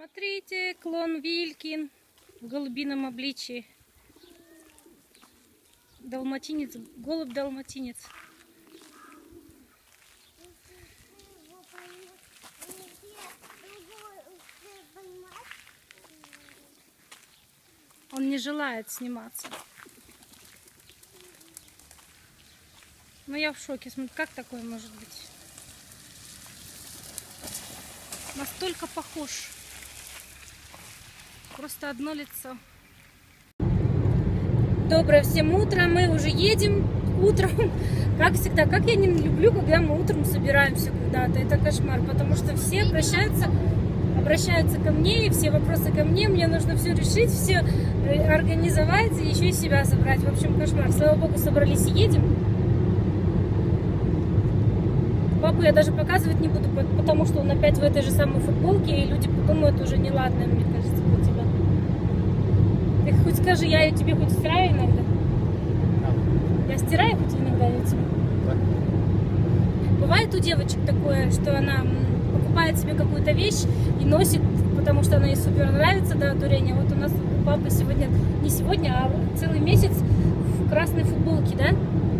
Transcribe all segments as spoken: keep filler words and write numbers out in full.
Смотрите, клон Вилькин в голубином обличии. Далматинец, голубь-далматинец. Он не желает сниматься. Но я в шоке. Смотри, как такое может быть? Настолько похож. Просто одно лицо. Доброе всем утро. Мы уже едем утром. Как всегда, как я не люблю, когда мы утром собираемся куда-то. Это кошмар, потому что все обращаются, обращаются ко мне, и все вопросы ко мне. Мне нужно все решить, все организовать и еще и себя собрать. В общем, кошмар. Слава богу, собрались и едем. Папу я даже показывать не буду, потому что он опять в этой же самой футболке, и люди подумают уже неладное, мне кажется, про тебя. Ты хоть скажи, я тебе хоть стираю иногда? Да. Я стираю хоть иногда я тебе? Да. Бывает у девочек такое, что она покупает себе какую-то вещь и носит, потому что она ей супер нравится до одурения. Вот у нас у папы сегодня, не сегодня, а целый месяц в красной футболке, да?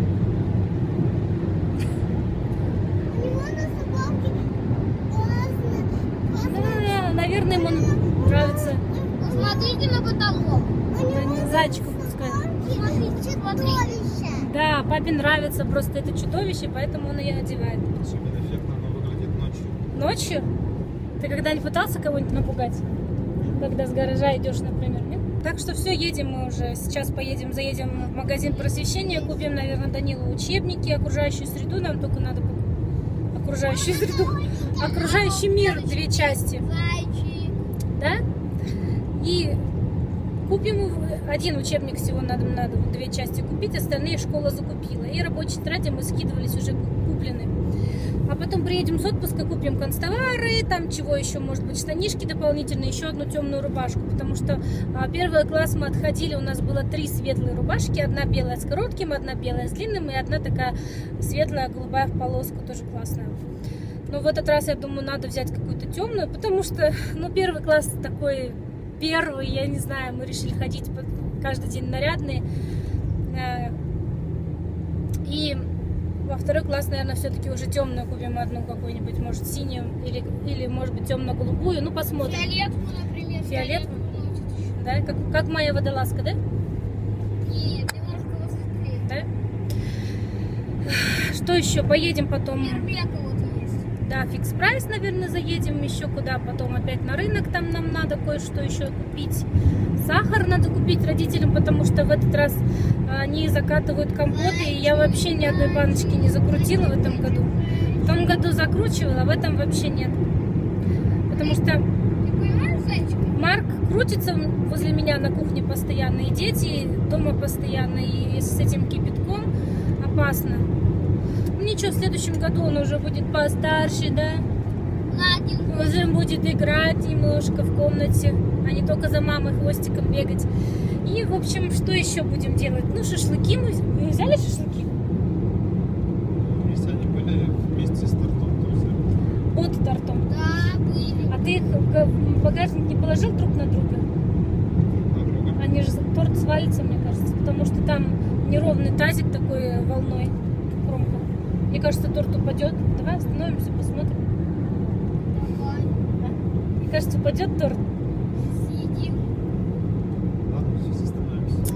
Наверное, ему нравится. Смотрите на потолок. Зайчика пускай. Смотрите, смотрите. Да, папе нравится просто это чудовище, поэтому он ее одевает. Особенно эффектно оно выглядит ночью. Ночью? Ты когда-нибудь пытался кого-нибудь напугать? Когда с гаража идешь, например, нет? Так что все, едем мы уже. Сейчас поедем, заедем в магазин просвещения, купим, наверное, Данилу учебники, окружающую среду. Нам только надо окружающую среду, окружающий мир, две части. Да? И купим один учебник всего, надо, надо две части купить, остальные школа закупила. И рабочие тетради мы скидывались уже куплены. А потом приедем с отпуска, купим канцтовары, там чего еще, может быть, штанишки дополнительные, еще одну темную рубашку. Потому что а, первый класс мы отходили, у нас было три светлые рубашки, одна белая с коротким, одна белая с длинным и одна такая светлая, голубая в полоску, тоже классная. Но в этот раз, я думаю, надо взять какую-то темную, потому что, ну, первый класс такой первый, я не знаю, мы решили ходить каждый день нарядные. И во второй класс, наверное, все-таки уже темную купим одну какую-нибудь, может, синюю или, или может быть, темно-голубую, ну, посмотрим. Фиолетовую, например. Фиолетовую? Да, как, как моя водолазка, да? Нет, немножко посветлее. Да? Что еще? Поедем потом... Фейерверка вот есть. Да, фикс прайс, наверное, заедем еще куда, потом опять на рынок, там нам надо кое-что еще купить. Сахар надо купить родителям, потому что в этот раз они закатывают компоты, и я вообще ни одной баночки не закрутила в этом году. В том году закручивала, а в этом вообще нет. Потому что Ты понимаешь, зайчик? Марк крутится возле меня на кухне постоянно, и дети дома постоянно, и с этим кипятком опасно. Ничего, в следующем году он уже будет постарше, да? На один Уже будет играть немножко в комнате, а не только за мамой хвостиком бегать. И, в общем, что еще будем делать? Ну, шашлыки мы... Вы взяли шашлыки? Если они были вместе с тортом, то взяли. Под тортом. Да, были. А ты их в багажник не положил друг на друга? На друга. Они же торт свалится, мне кажется, потому что там неровный тазик такой волной, кромка. Мне кажется, торт упадет. Давай остановимся, посмотрим. Давай. Да? Мне кажется, упадет торт. Съедим. Ладно, сейчас остановимся.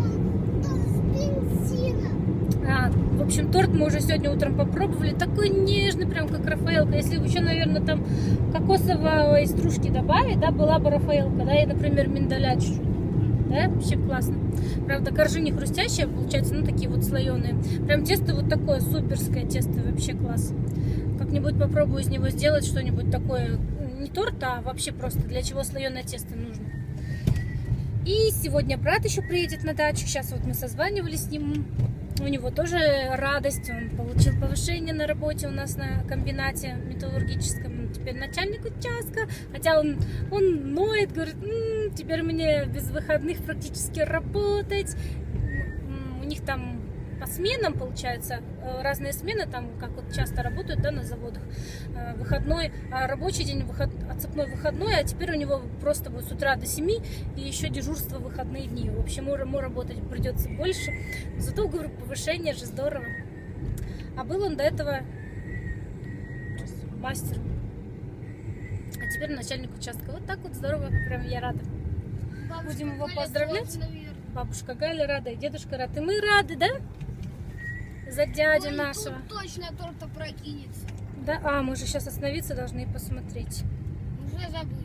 А, в общем, торт мы уже сегодня утром попробовали. Такой нежный, прям как Рафаэлка. Если бы еще, наверное, там кокосовой стружки добавить, да, была бы Рафаэлка, да, и, например, миндаля чуть-чуть. Да, вообще классно. Правда, коржи не хрустящие, получается, ну, такие вот слоеные. Прям тесто вот такое, суперское тесто, вообще класс. Как-нибудь попробую из него сделать что-нибудь такое, не торт, а вообще просто для чего слоеное тесто нужно. И сегодня брат еще приедет на дачу. Сейчас вот мы созванивались с ним. У него тоже радость. Он получил повышение на работе у нас на комбинате металлургическом. Он теперь начальник участка. Хотя он, он ноет, говорит, м-м, теперь мне без выходных практически работать. У них там по сменам, получается, разные смены, там, как вот часто работают, да, на заводах, выходной, а рабочий день, выход, отцепной выходной, а теперь у него просто будет с утра до семи и еще дежурство в выходные дни. В общем, ему работать придется больше, зато, говорю, повышение же здорово. А был он до этого мастером, а теперь начальник участка. Вот так вот здорово, прям я рада. Бабушка Будем его Галя поздравлять. тоже, наверное. Бабушка Галя рада, и дедушка рад, и мы рады, да? За дядю Ой, нашего. тут точно торт опрокинется. Да, а, мы же сейчас остановиться должны и посмотреть. Уже забыли.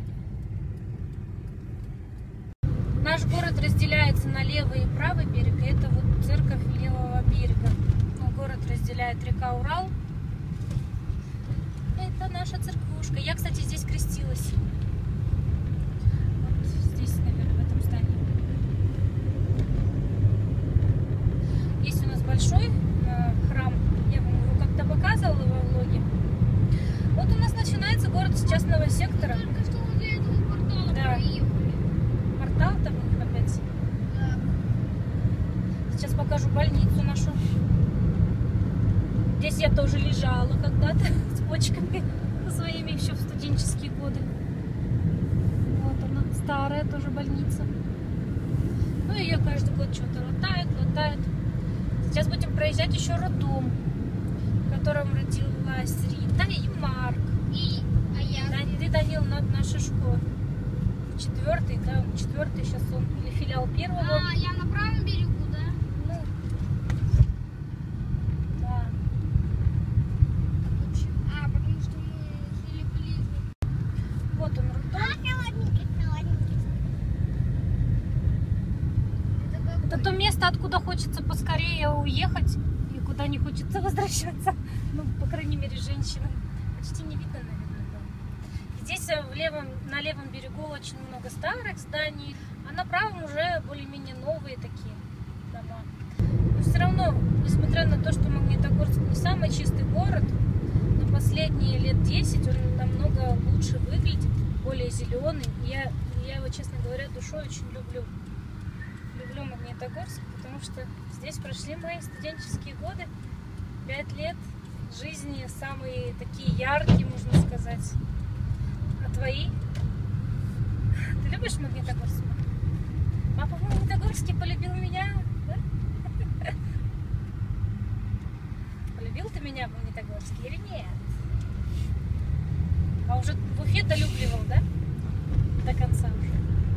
Наш город разделяется на левый и правый берег, и это вот церковь левого берега. Ну, город разделяет река Урал. Это наша церквушка. Я, кстати, здесь крестилась. Вот здесь, наверное, в этом здании. Есть у нас большой э, храм. Я вам его как-то показывала во влоге. Вот у нас начинается город с частного сектора. Только что возле этого портала Да. проехали. Портал там у них опять. Да. Сейчас покажу больницу нашу. Здесь я тоже лежала когда-то с почками своими еще в студенческие годы. Вот она, старая тоже больница. Ну, ее каждый год что-то латают, латают. Сейчас будем проезжать еще роддом, в котором родилась Рита и Марк. И, а я? Да, и Данил, наша школа. Четвертый, да, четвертый сейчас он, или филиал первого. А, я на правом берегу, да? Ну, да. Почему? А, потому что мы жили ближе. Вот он, роддом. холодненький, холодненький. Это какой? Это то место, откуда хочется поскорее уехать и куда не хочется возвращаться. Ну, по крайней мере, женщинам. Почти не видно, наверное, дом. Здесь в левом, на левом берегу очень много старых зданий, а на правом уже более-менее новые такие дома. Но все равно, несмотря на то, что Магнитогорск не самый чистый город, но последние лет десять он намного лучше выглядит, более зеленый. Я, я его, честно говоря, душой очень люблю. Люблю Магнитогорск, потому что здесь прошли мои студенческие годы. Пять лет жизни, самые такие яркие, можно сказать. А твои? Ты любишь Магнитогорск? Папа в Магнитогорске полюбил меня, да? Полюбил ты меня в Магнитогорске или нет? А уже в Уфе долюбливал, да? До конца уже.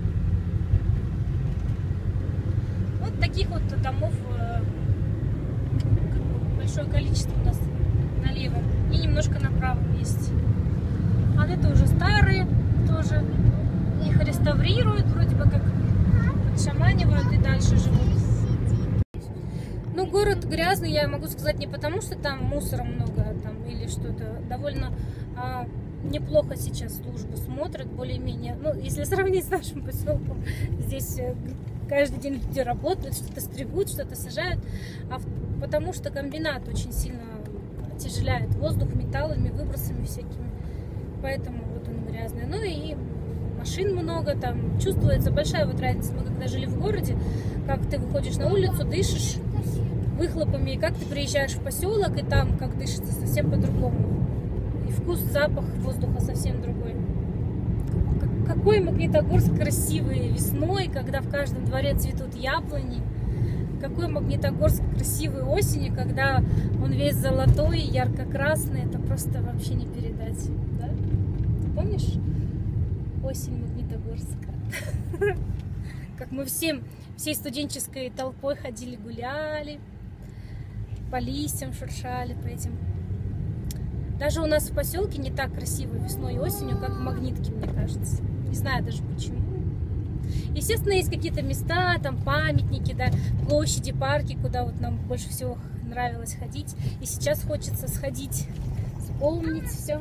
Вот таких вот домов э, как бы большое количество у нас на левом и немножко на правом есть. А это уже старые тоже. Их реставрируют, вроде бы как подшаманивают и дальше живут. Ну, город грязный, я могу сказать, не потому, что там мусора много там, или что-то. Довольно а, неплохо сейчас службы смотрят, более-менее. Ну, если сравнить с нашим поселком, здесь каждый день люди работают, что-то стригут, что-то сажают. А в, потому что комбинат очень сильно отяжеляет воздух металлами, выбросами всякими. Поэтому вот он грязный. Ну и машин много, там чувствуется большая вот разница. Мы когда жили в городе, как ты выходишь на улицу, дышишь выхлопами, и как ты приезжаешь в поселок, и там как дышится совсем по-другому. И вкус, запах воздуха совсем другой. Какой Магнитогорск красивый весной, когда в каждом дворе цветут яблони. Какой Магнитогорск красивый осенью, когда он весь золотой, ярко-красный. Это просто вообще не передать. Да? Ты помнишь осень Магнитогорска? Как мы всем, всей студенческой толпой ходили, гуляли, по листьям шуршали, по этим. Даже у нас в поселке не так красиво весной и осенью, как в Магнитке, мне кажется. Не знаю даже почему. Естественно, есть какие-то места, там памятники, да, площади, парки, куда вот нам больше всего нравилось ходить. И сейчас хочется сходить, вспомнить все.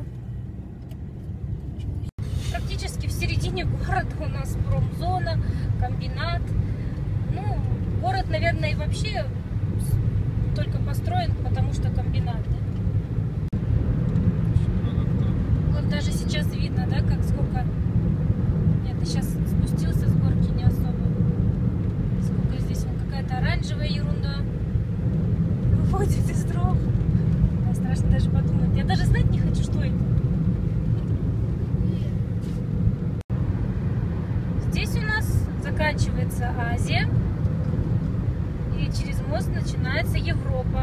Практически в середине города у нас промзона, комбинат. Ну, город, наверное, и вообще только построен, потому что комбинат, да? Вот даже сейчас видно, да, как сколько... Нет, ты сейчас спустился с горки не особо. Сколько здесь вот какая-то оранжевая ерунда. заканчивается Азия, и через мост начинается Европа.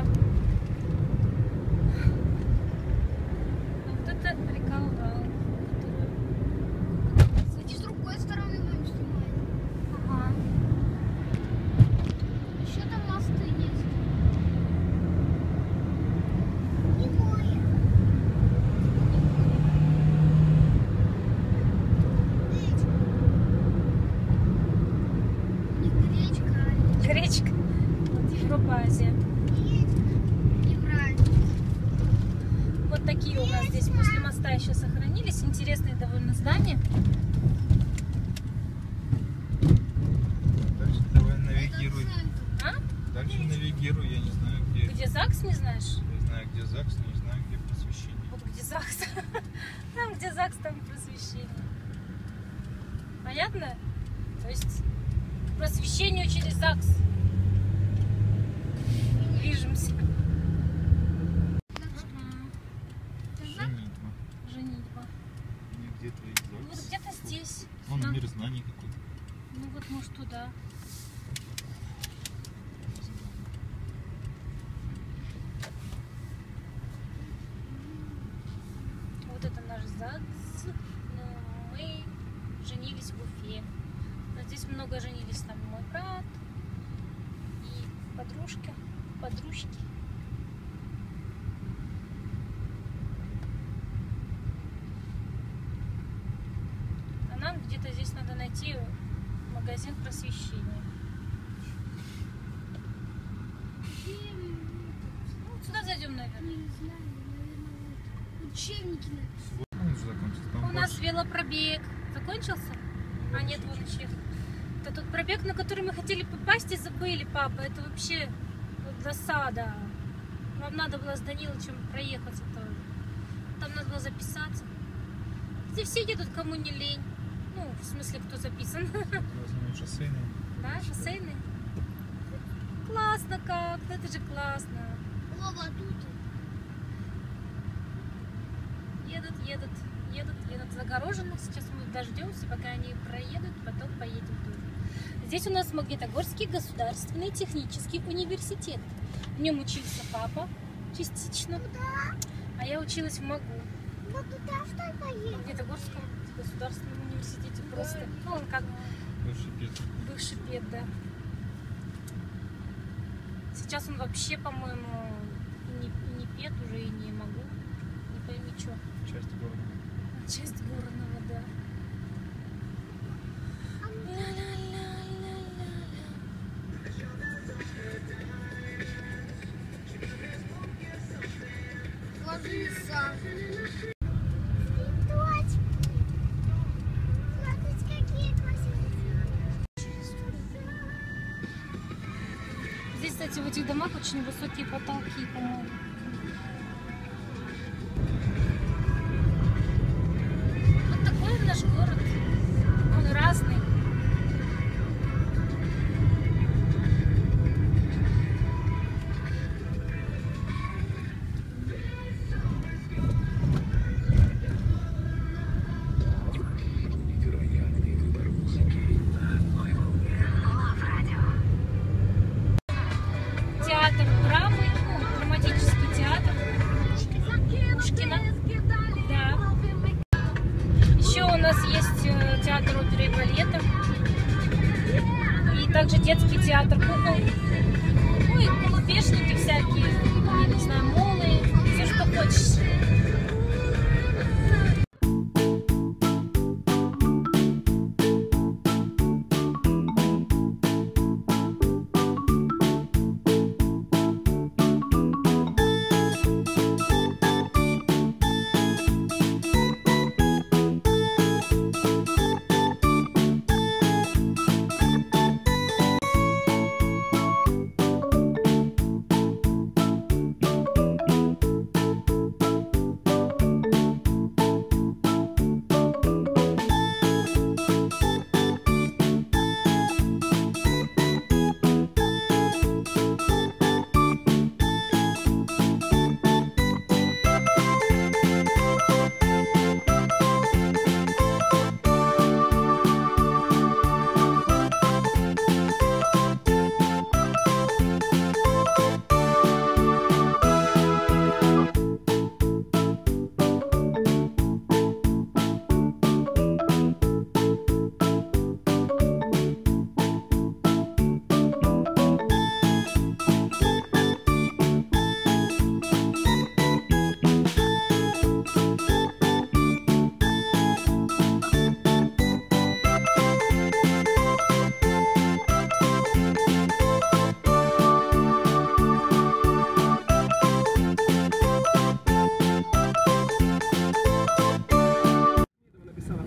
А вот это река Урал. Кстати, с другой стороны будем снимать. Ага. Еще там мосты есть. И море. Речка. Не речка, а Гречка. Вот Европа, Азия. речка. Евразия. Вот такие у нас здесь после моста еще сохранились. Интересные довольно здания. Дальше давай Это навигируй. центр. А? Дальше навигируй, я не знаю где. Где ЗАГС, не знаешь? Я знаю где ЗАГС, но не знаю где просвещение. Вот где ЗАГС. Там, где ЗАГС, там просвещение. Понятно? То есть к просвещению через ЗАГС. Движемся. Мгм. Женитьба. Женитьба. Не где-то и Ну, вот ЗАГС. где-то здесь. Вон Да. мир знаний какой-то. Ну вот, может, туда. Вот это наш ЗАГС. Но мы женились в Уфе. Но здесь много женились там мой брат и подружка, подружки. А нам где-то здесь надо найти магазин просвещения. Ну, сюда зайдем, наверное. Не знаю, наверное, вот учебники написаны. Вот он уже закончился. Там У нас больше. велопробег закончился? А нет, вон еще. Это тот пробег, на который мы хотели попасть и забыли, папа. Это вообще вот досада. Вам надо было с Данилычем проехаться тоже. Там надо было записаться. Здесь все едут, кому не лень. Ну, в смысле, кто записан. В основном шоссейные. Да, шоссейный. Классно как, ну это же классно. О, батуты. Едут, едут, едут, едут. Загорожено. Сейчас мы дождемся, пока они проедут, потом поедем тоже. Здесь у нас Магнитогорский государственный технический университет. В нем учился папа частично, а я училась в МАГУ. Ну туда что В поедем? Магнитогорском государственном университете просто. Ну, он как Бывший Петр. бывший пед, да. Сейчас он вообще, по-моему, и не, и не пед уже, и не МАГУ. Не пойми, что. Часть города. Часть горного, да. Ложится. Дочь. Смотрите, какие красивые. Здесь, кстати, в этих домах очень высокие потолки, по-моему. Вот такой наш город. Он разный. Театр драмы, ну, драматический театр. Пушкина. Да. Еще у нас есть э, театр оперы и балета. И также детский театр кукол. Ну и колупешники всякие, я не знаю, молы, все, что хочешь.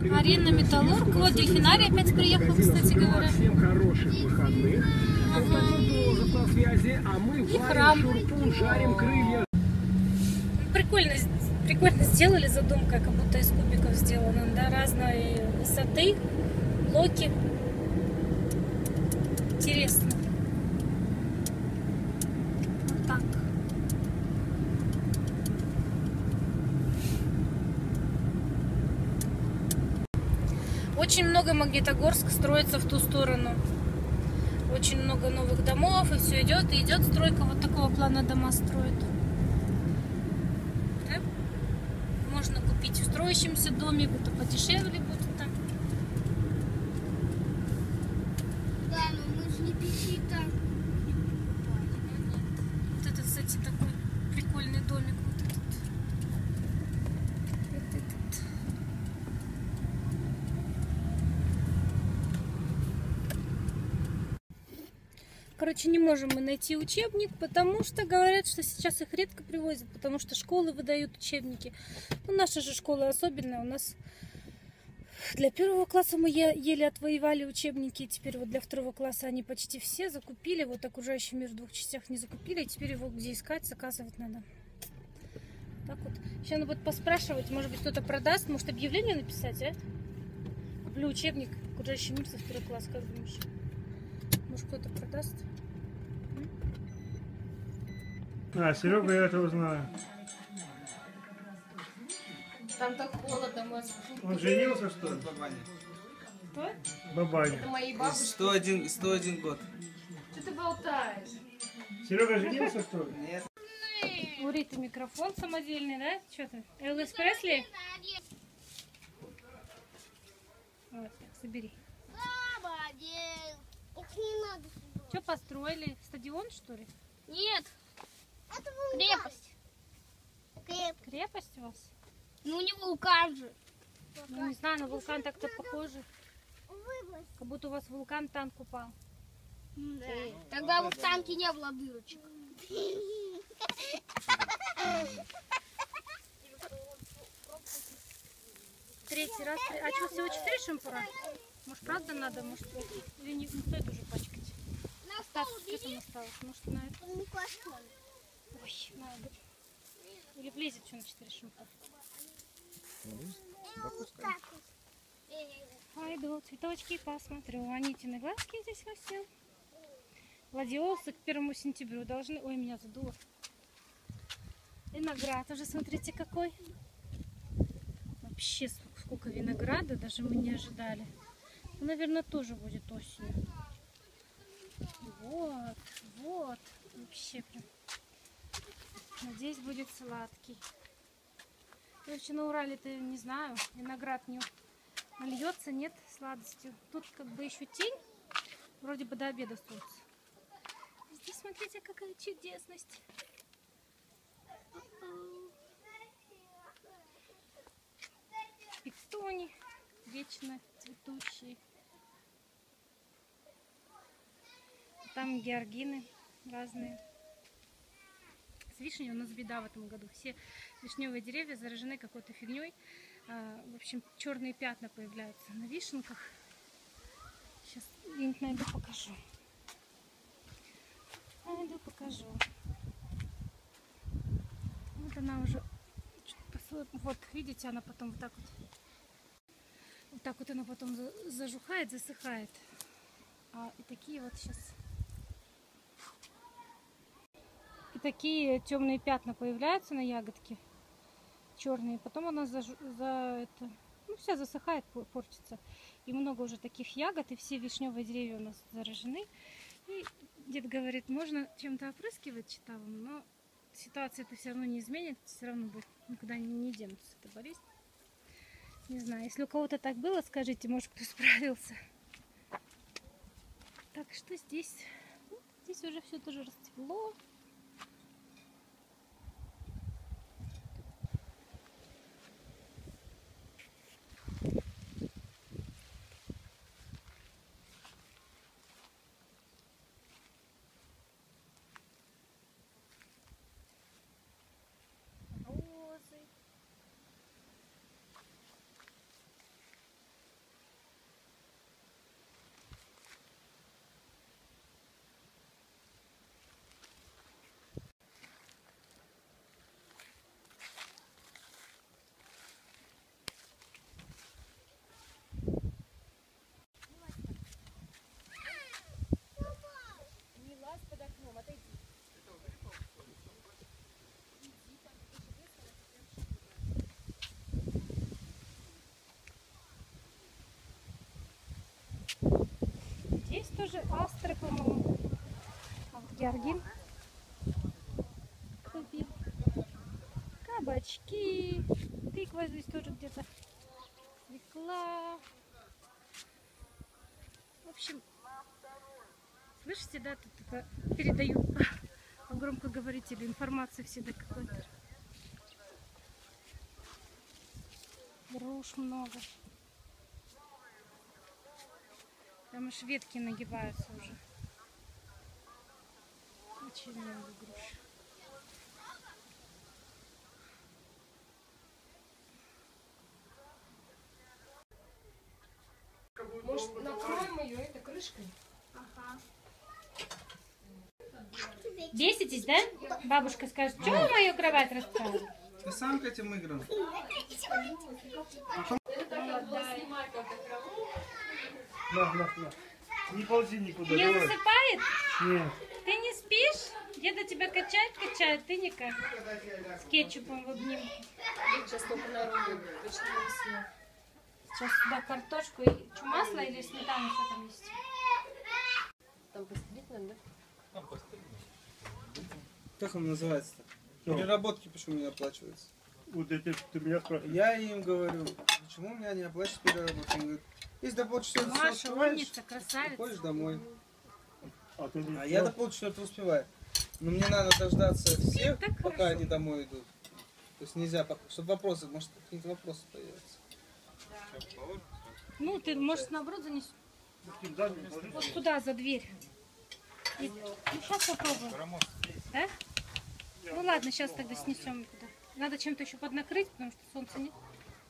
Арена Металлург. Вот дельфинарий опять приехал, кстати говоря. Всем хороших выходных. Тоже на связи, а мы И храм. шурпу, жарим крылья. Прикольно, прикольно сделали, задумка, как будто из кубиков сделана, да, разной высоты, блоки. Интересно. Вот так. Очень много Магнитогорск строится в ту сторону. Очень много новых домов, и все идет, и идет стройка. Вот такого плана дома строят. Да? Можно купить в строящемся доме, это подешевле будет там. Да, но мы же не пиши там. Вот этот, кстати, такой прикольный домик. Вот этот. Вот этот. Короче, не можем мы найти учебник, потому что говорят, что сейчас их редко привозят, потому что школы выдают учебники. Ну, наша же школа особенная. У нас для первого класса мы еле отвоевали учебники, и теперь вот для второго класса они почти все закупили. Вот окружающий мир в двух частях не закупили, и теперь его где искать, заказывать надо. Так вот. Сейчас надо будет поспрашивать, может быть, кто-то продаст, может, объявление написать, а? Куплю учебник окружающий мир со второго класса, как думаешь? Может, кто-то продаст? А, Серега, я этого знаю. Там так холодно, может. Он женился, что ли? Кто? Бабаня. Это моей бабушки. сто один, сто один год. Что ты болтаешь? Серега женился, что ли? Нет. У Риты микрофон самодельный, да? Что ты? Элвис Пресли? Вот, так, собери. Молодец. Это не надо сюда. Что построили? Стадион, что ли? Нет. Это вулкан. Крепость. Крепость. Крепость у вас? Ну не вулкан же. Ну, не знаю, на вулкан так-то похоже. Выброс. Как будто у вас вулкан танк упал. Да. Тогда бы в танке не было дырочек. Третий раз. А что, всего четыре шампура? Может, правда надо? Может, или не, не стоит уже пачкать? Остаться, что там осталось? Может, на это? Ой, надо. Или влезет что на четыре шампура? Пойду цветочки посмотрю. Анитины глазки здесь во всем. Гладиолусы к первому сентябрю должны... Ой, меня задуло. Виноград уже, смотрите, какой. Вообще сколько винограда, даже мы не ожидали. Ну, наверное, тоже будет осенью. Вот, вот. Вообще прям. Надеюсь, будет сладкий. Короче, на Урале-то, не знаю, виноград не нальется, нет сладостью. Тут как бы еще тень. Вроде бы до обеда солнце. Здесь смотрите, какая чудесность. Пиктони вечно цветущие. Там георгины разные. С вишней у нас беда в этом году. Все вишневые деревья заражены какой-то фигней. В общем, черные пятна появляются на вишенках. Сейчас где-нибудь найду, покажу. Найду, покажу. Вот она уже... Вот, видите, она потом вот так вот... Вот так вот она потом зажухает, засыхает. А, и такие вот сейчас... И такие темные пятна появляются на ягодке. Черные. Потом она за, за это... Ну, вся засыхает, портится. И много уже таких ягод, и все вишневые деревья у нас заражены. И дед говорит, можно чем-то опрыскивать читавым, но ситуация это все равно не изменит, все равно будет, никуда не, не денутся эта болезнь. Не знаю, если у кого-то так было, скажите, может, кто справился. Так что здесь, ну, здесь уже все тоже расцвело. тоже астры, по-моему. А вот георгин. Кабачки. Тыква здесь тоже где-то. Свекла. В общем, слышите, да, тут это передаю по громкоговорителю информацию всегда какой-то. Груш много. Там аж ветки нагибаются уже. Очень много груш. Может, накроем ее этой крышкой? Беситесь, да? Бабушка скажет, что вы мою кровать расставили? Ты сам к этим играм? На, на, на. Не ползи никуда. Не Давай. засыпает? Нет. Ты не спишь? Деда тебя качает, качает, ты никак. С кетчупом в обнимку. Сейчас только народу. Точно не съем. Сейчас сюда картошку и что, масло или сметану, что там есть? Там пострелить надо, да? Как он называется-то? Что? Переработки почему не оплачиваются? Вот это ты меня спрашиваешь. Я им говорю, почему у меня не оплачиваются переработки? Он говорит, если до полчаса ты Маша, успеваешь, умница, красавица. уходишь домой. А, ты не А я до полчаса успеваю. Но мне надо дождаться всех, Так пока хорошо. они домой идут. То есть нельзя, чтобы вопросы, может какие-то вопросы появятся. Ну, ты, может, наоборот занесешь? Вот туда, за дверь. И- ну, сейчас попробуем. Да? Ну ладно, сейчас тогда снесем туда. Надо чем-то еще поднакрыть, потому что солнца нет.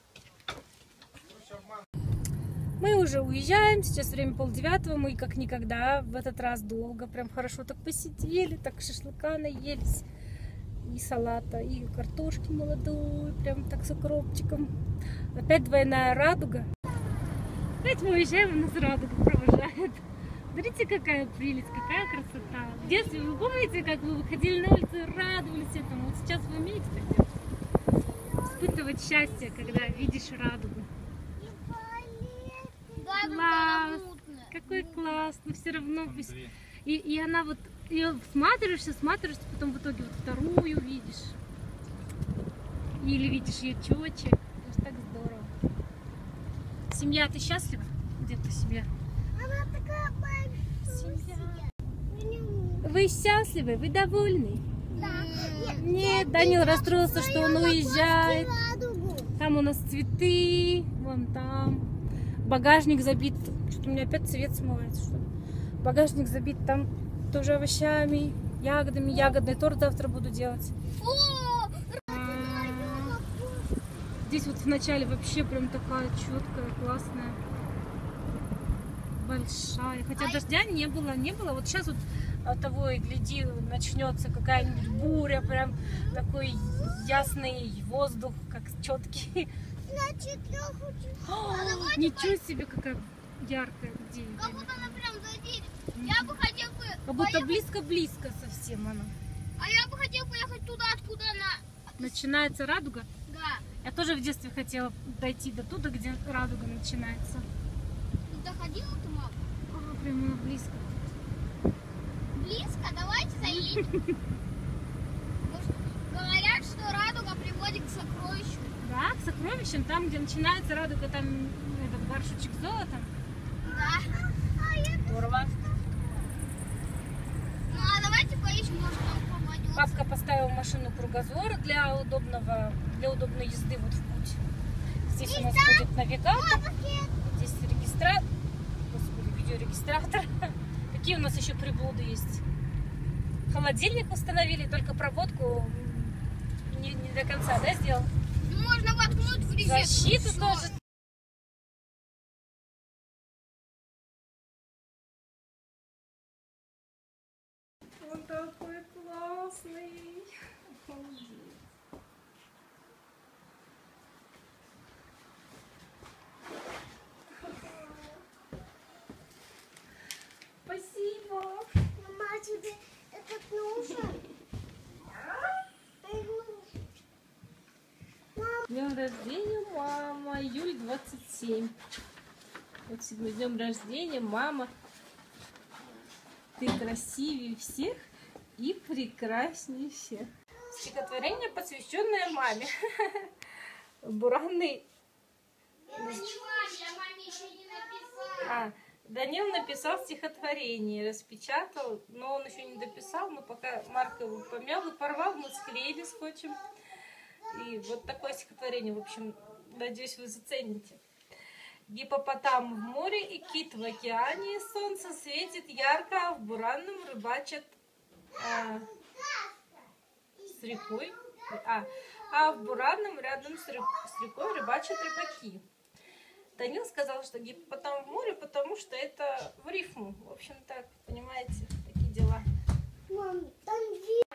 Мы уже уезжаем, сейчас время полдевятого, мы как никогда в этот раз долго, прям хорошо так посидели, так шашлыка наелись, и салата, и картошки молодой, прям так с укропчиком. Опять двойная радуга. Опять мы уезжаем, у нас радуга провожает. Смотрите, какая прелесть, какая красота. В детстве вы помните, как вы выходили на улицу и радовались этому? Вот сейчас вы умеете так делать? Испытывать счастье, когда видишь радугу. Класс! Какой класс! Но все равно пусть- и, и она вот ее всматриваешься, всматриваешься, потом в итоге вот вторую видишь. Или видишь ее четче. Это ж так здорово. Семья, ты счастлива? Где ты семья? Она такая Семья. большая. Вы счастливы? Вы довольны? Да. Нет, Данил расстроился, что он уезжает. Радугу. Там у нас цветы, вон там. Багажник забит. Что-то у меня опять цвет смывается. Что ли? Багажник забит там тоже овощами, ягодами. Ягодный торт завтра буду делать. О, Здесь вот в начале вообще прям такая четкая, классная, большая. Хотя дождя не было, не было. Вот сейчас вот от того и гляди, начнется какая-нибудь буря, прям такой ясный воздух, как четкий. значит, я хочу. Ничего себе, какая яркая где. Как будто она прям за дверью. Я бы хотел бы. Как будто поехать- близко-близко совсем она. А я бы хотел поехать туда, откуда она. Начинается радуга. Да. Я тоже в детстве хотела дойти до туда, где радуга начинается. Ты доходила ты, мам? Ага, прямо близко. Близко? Давайте заедем. Может, говорят, что радуга приводит к сокровищу. Да, к сокровищам, там, где начинается радуга, там этот баршучек золота. Да. Здорово. Ну а давайте поищем, может, нам попадет. Папка поставил машину кругозор для удобного, для удобной езды вот в путь. Здесь у нас будет навигатор, здесь регистратор, господи, видеорегистратор. Какие у нас еще приблуды есть? Холодильник установили, только проводку не, не до конца, да, сделал? Ну, можно воткнуть в резетку. Защиту Всё. тоже. Он такой классный. Спасибо. Мама, тебе этот нужен? Днем рождения, мама. Июль двадцать семь. Вот сегодня днем рождения, мама. Ты красивее всех и прекраснее всех. Стихотворение, посвященное маме. Буранный... Это не маме, я маме еще не написала. А, Данил написал стихотворение, распечатал, но он еще не дописал, но пока Марк его помял и порвал, мы склеили скотчем. И вот такое стихотворение, в общем, надеюсь, вы зацените. Гиппопотам в море и кит в океане, солнце светит ярко, а в буранном рыбачат а, с рекой, а, а в буранном рядом с, рек, с рекой рыбачат рыбаки. Данил сказал, что гиппопотам в море, потому что это в рифму. В общем, так, понимаете, такие дела. Мам, там